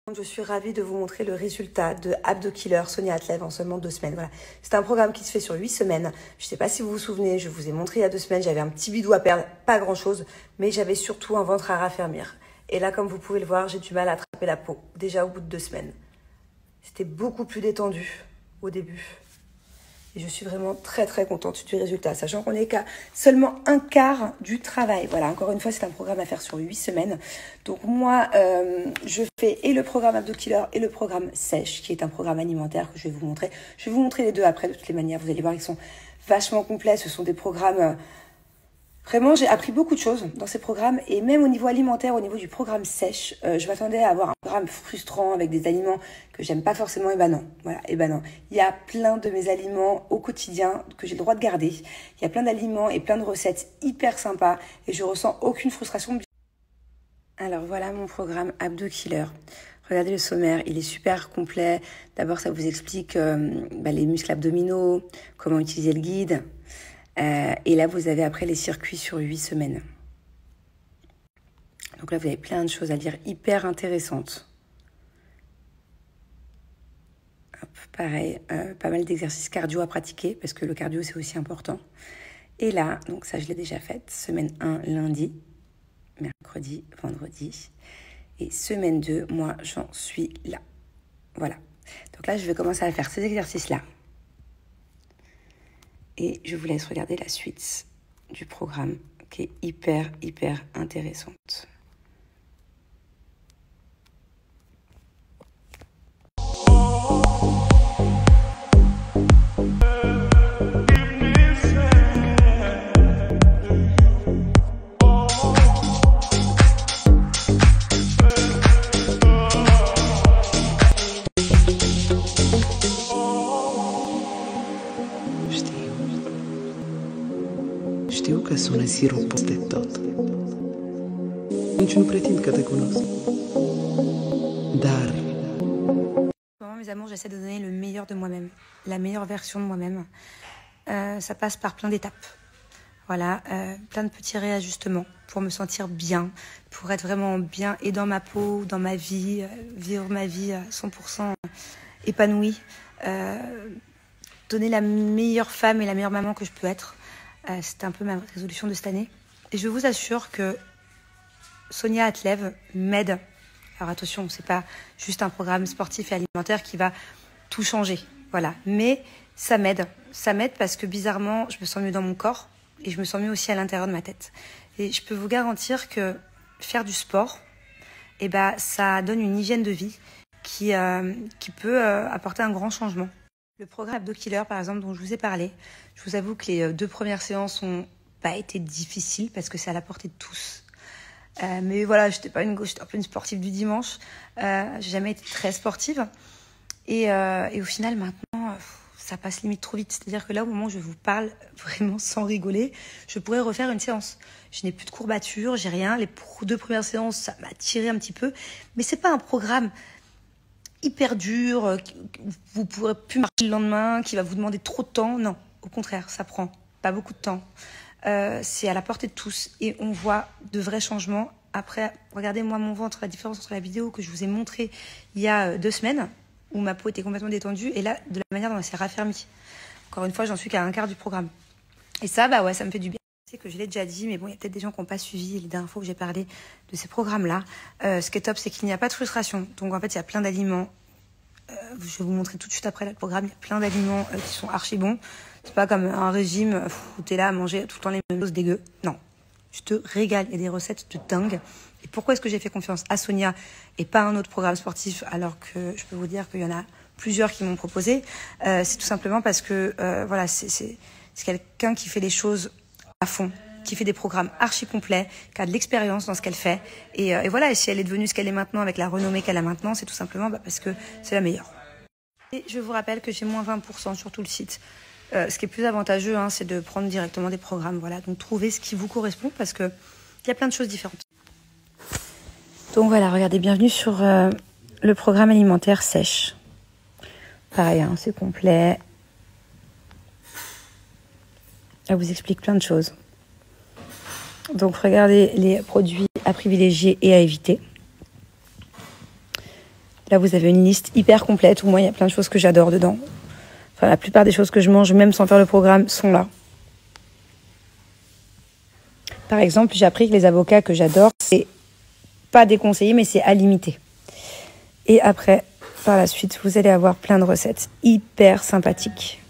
Je suis ravie de vous montrer le résultat de Abdo Killer Sonia Atlev en seulement 2 semaines. Voilà. C'est un programme qui se fait sur 8 semaines. Je ne sais pas si vous vous souvenez, je vous ai montré il y a 2 semaines, j'avais un petit bidou à perdre, pas grand chose, mais j'avais surtout un ventre à raffermir. Et là, comme vous pouvez le voir, j'ai du mal à attraper la peau, déjà au bout de 2 semaines. C'était beaucoup plus détendu au début. Et je suis vraiment très contente du résultat, sachant qu'on n'est qu'à seulement un quart du travail. Voilà, encore une fois, c'est un programme à faire sur 8 semaines. Donc moi, je fais et le programme Abdo Killer et le programme Sèche, qui est un programme alimentaire que je vais vous montrer. Je vais vous montrer les deux après, de toutes les manières. Vous allez voir, ils sont vachement complets. Ce sont des programmes... Vraiment, j'ai appris beaucoup de choses dans ces programmes et même au niveau alimentaire, au niveau du programme Sèche, je m'attendais à avoir un programme frustrant avec des aliments que j'aime pas forcément. Et ben non, voilà, et ben non. Il y a plein de mes aliments au quotidien que j'ai le droit de garder. Il y a plein d'aliments et plein de recettes hyper sympas et je ressens aucune frustration. Alors voilà mon programme Abdo Killer. Regardez le sommaire, il est super complet. D'abord, ça vous explique les muscles abdominaux, comment utiliser le guide. Et là, vous avez après les circuits sur 8 semaines. Donc là, vous avez plein de choses à lire hyper intéressantes. Hop, pareil, pas mal d'exercices cardio à pratiquer, parce que le cardio, c'est aussi important. Et là, donc ça, je l'ai déjà faite. Semaine 1, lundi, mercredi, vendredi. Et semaine 2, moi, j'en suis là. Voilà. Donc là, je vais commencer à faire ces exercices-là. Et je vous laisse regarder la suite du programme qui est hyper intéressante. Știu că sună siropos de tot. Nici nu pretind că te cunosc. Dar... Vraiment, mes amours, j'essaie de donner le meilleur de moi-même, la meilleure version de moi-même. Ça passe par plein d'étapes. Voilà, plein de petits réajustements pour me sentir bien, pour être vraiment bien et dans ma peau, dans ma vie, vivre ma vie à 100% épanouie, donner la meilleure femme et la meilleure maman que je peux être. C'est un peu ma résolution de cette année. Et je vous assure que Sonia Atlev m'aide. Alors attention, c'est pas juste un programme sportif et alimentaire qui va tout changer. Voilà. Mais ça m'aide. Ça m'aide parce que bizarrement, je me sens mieux dans mon corps et je me sens mieux aussi à l'intérieur de ma tête. Et je peux vous garantir que faire du sport, ça donne une hygiène de vie qui peut apporter un grand changement. Le programme Abdo Killer, par exemple, dont je vous ai parlé, je vous avoue que les 2 premières séances n'ont pas été difficiles parce que c'est à la portée de tous. Mais voilà, j'étais un peu une sportive du dimanche. J'ai jamais été très sportive. Et au final, maintenant, ça passe limite trop vite. C'est-à-dire que là, au moment où je vous parle, vraiment sans rigoler, je pourrais refaire une séance. Je n'ai plus de courbatures, j'ai rien. Les 2 premières séances, ça m'a tiré un petit peu. Mais c'est pas un programme hyper dur, vous ne pourrez plus marcher le lendemain, qui va vous demander trop de temps. Non, au contraire, ça prend pas beaucoup de temps. C'est à la portée de tous et on voit de vrais changements. Après, regardez-moi mon ventre, la différence entre la vidéo que je vous ai montrée il y a 2 semaines, où ma peau était complètement détendue, et là, de la manière dont elle s'est raffermie. Encore une fois, j'en suis qu'à un quart du programme. Et ça, ouais, ça me fait du bien. Je sais que je l'ai déjà dit, mais bon, il y a peut-être des gens qui n'ont pas suivi les dernières fois que j'ai parlé de ces programmes-là. Ce qui est top, c'est qu'il n'y a pas de frustration. Donc, en fait, il y a plein d'aliments. Je vais vous montrer tout de suite après le programme. Il y a plein d'aliments qui sont archi bons. C'est pas comme un régime où t'es là à manger tout le temps les mêmes choses dégueu. Non, je te régale. Il y a des recettes de dingue. Et pourquoi est-ce que j'ai fait confiance à Sonia et pas à un autre programme sportif alors que je peux vous dire qu'il y en a plusieurs qui m'ont proposé. C'est tout simplement parce que voilà, c'est quelqu'un qui fait les choses à fond, qui fait des programmes archi complets, qui a de l'expérience dans ce qu'elle fait. Et voilà, et si elle est devenue ce qu'elle est maintenant avec la renommée qu'elle a maintenant, c'est tout simplement parce que c'est la meilleure. Et je vous rappelle que j'ai moins 20% sur tout le site. Ce qui est plus avantageux, c'est de prendre directement des programmes. Voilà, donc trouvez ce qui vous correspond parce qu'il y a plein de choses différentes. Donc voilà, regardez, bienvenue sur le programme alimentaire Sèche. Pareil, c'est complet. Elle vous explique plein de choses. Donc regardez les produits à privilégier et à éviter. Là, vous avez une liste hyper complète où moi, il y a plein de choses que j'adore dedans. Enfin, la plupart des choses que je mange, même sans faire le programme, sont là. Par exemple, j'ai appris que les avocats que j'adore, c'est pas déconseillé, mais c'est à limiter. Et après, par la suite, vous allez avoir plein de recettes hyper sympathiques.